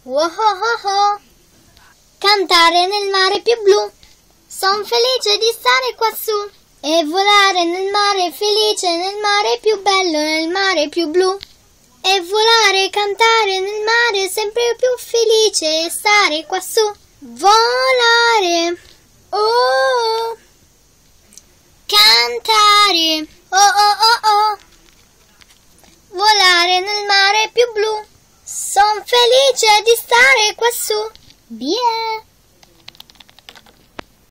Oh oh oh oh. Cantare nel mare più blu. Son felice di stare quassù. E volare nel mare felice, nel mare più bello, nel mare più blu. E volare, cantare nel mare sempre più felice e stare quassù. Volare. Oh. Cantare. Oh oh oh oh. Volare nel mare più blu. Son felice di stare quassù. Via.